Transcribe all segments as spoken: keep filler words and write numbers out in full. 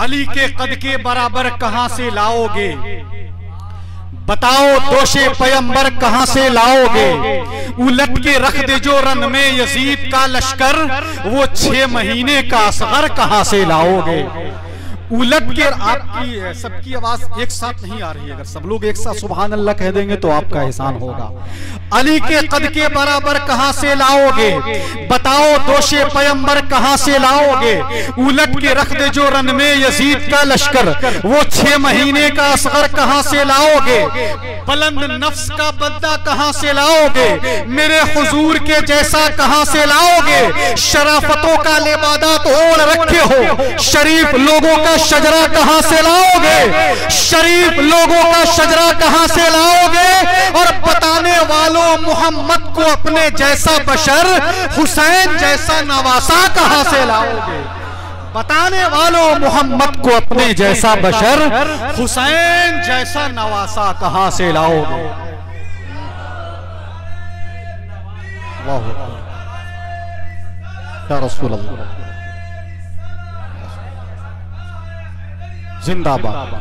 अली के कद के बराबर कहां से लाओगे, बताओ दोषे पैगंबर कहां से लाओगे। उलट के रख दे जो रन में यजीद का लश्कर, वो छह महीने का असगर कहां से लाओगे। उलट के, आपकी सबकी आवाज एक साथ नहीं आ रही है, अगर सब लोग एक साथ सुभान अल्लाह कह देंगे तो आपका एहसान होगा। अली के कद के बराबर कहां से लाओगे, बताओ दोषे पैगंबर कहां से लाओगे। उलट के रख दे जो रन में यजीद का लश्कर, वो छह महीने का असगर कहां से लाओगे। बुलंद नफ्स का बद्दा कहां से लाओगे, मेरे हुजूर के जैसा कहां से लाओगे। शराफतों का लिबादात ओढ़ रखे हो, शरीफ लोगों का शजरा कहां से लाओगे, शरीफ लोगों का शजरा कहां से लाओगे। और बताने वालों मोहम्मद को अपने जैसा बशर, हुसैन जैसा नवासा कहां से लाओगे। बताने वालों मोहम्मद को अपने जैसा बशर, हुसैन जैसा नवासा कहां से लाओगे। वाह या रसूल अल्लाह, जिंदाबाद।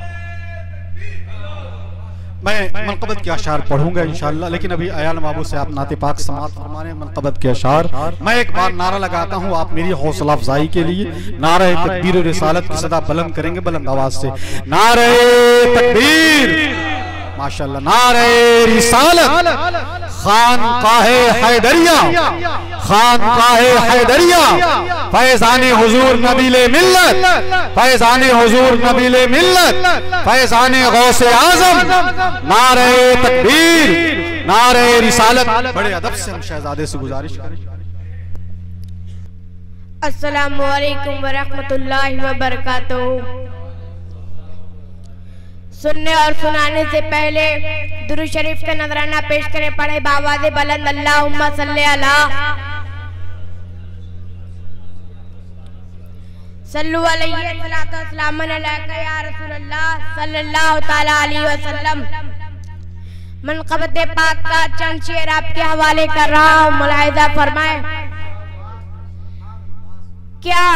मैं मनक़बत के अशार पढ़ूंगा इंशाअल्लाह, लेकिन अभी अयाल बाबू से आप नाते पाक समाअत फरमाने मनक़बत के अशार। मैं एक बार नारा लगाता हूँ, आप मेरी हौसला अफजाई के लिए नारे तकबीर और रिसालत की सदा बुलंद करेंगे, बुलंद आवाज से। नारे तकबीर, माशाअल्लाह, नारे रिसालत। खानकाहे हैदरिया, खानकाहे हैदरिया, फैज़ाने हुजूर नबीले मिल्लत, फैज़ाने हुजूर नबीले मिल्लत, फैज़ाने गौसे आज़म। नारे तकबीर, नारे रिसालत। बड़े अदब से हम शहजादे से गुजारिश करें। अस्सलामु अलैकुम व रहमतुल्लाहि व बरकातुहू। सुनने और सुनाने से पहले दुरूद शरीफ का नजराना पेश करें, पढ़े बावाज़े बुलंद अल्लाहुम्मा सल्ली अला सल्लु अलैहि सलातो सलामन अलैका या रसूलल्लाह सल्लल्लाहु तआला अलैहि वसल्लम। मनक़बत पाक का चंद शेर आपके हवाले कर रहा हूं, मुलाहिज़ा फरमाएं। क्या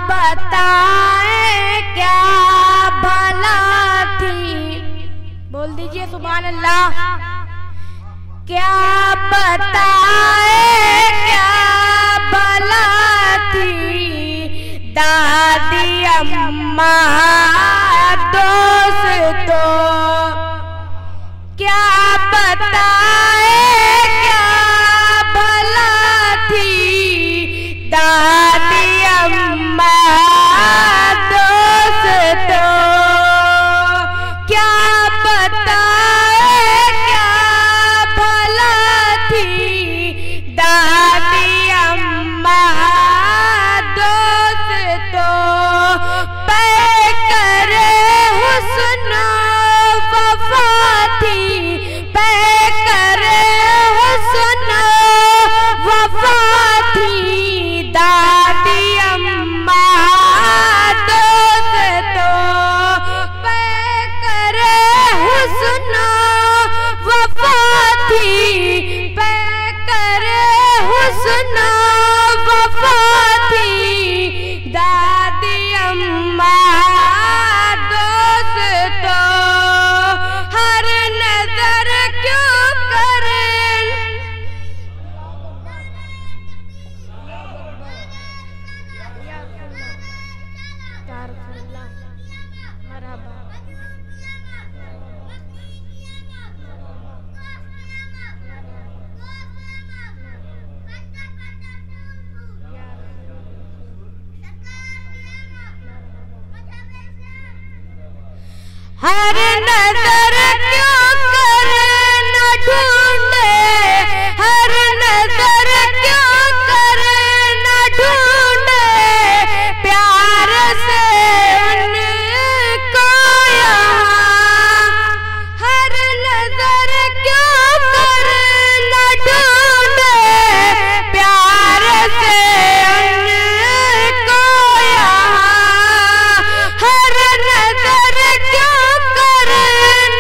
बताएं क्या भला थी, बोल दीजिए सुभान अल्लाह। क्या बताएं क्या भला थी दादी अम्मा दोस्तों, क्या बताएं क्या भला थी दादी अम्मा दोस्तों, क्या बताएं क्या भला थी दादी अम्मा दोस्तों। पैकर हुस्न वफा थी, पैकर हुस्न वफा थी दादी अम्मा दोस्तों, पैकर हुस्न वफा थी, पैकर हुस्न वफा थी दादी अम्मा दोस्तों। हर नजर क्यों करें, हर नजर क्यों करे न ढूंढे, हर नजर क्यों करे न ढूंढे, प्यार से उनको यहाँ। हर नजर क्यों करे न ढूंढे, प्यार से उनको यहाँ। हर नजर क्यों करे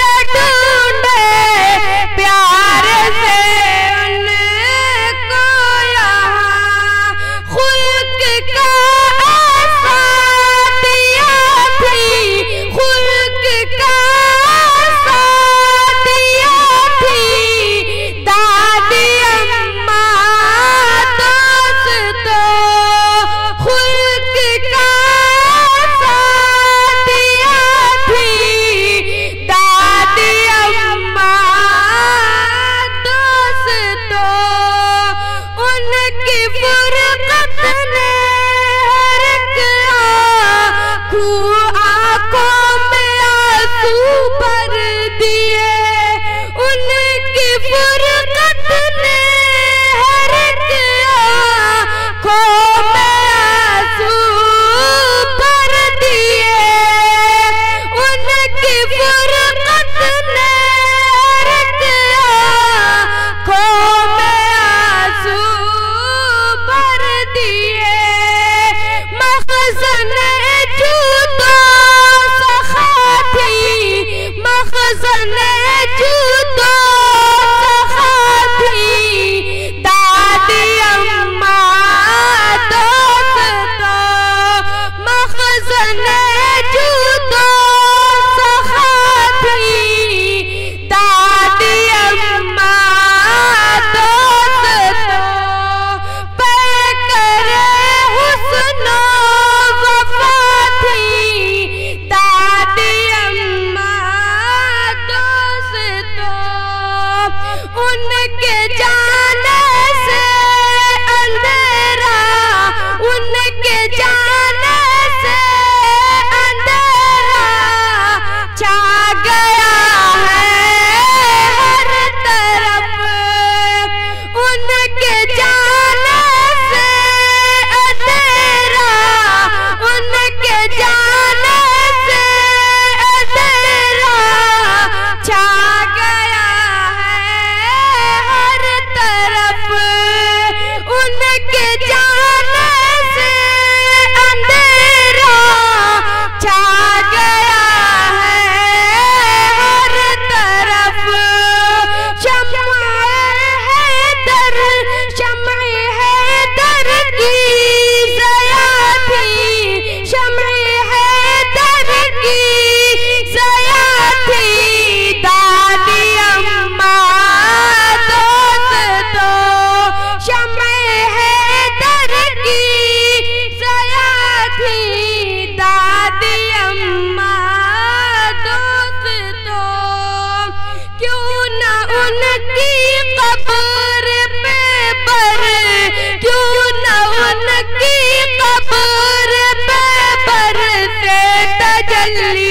तजल्ली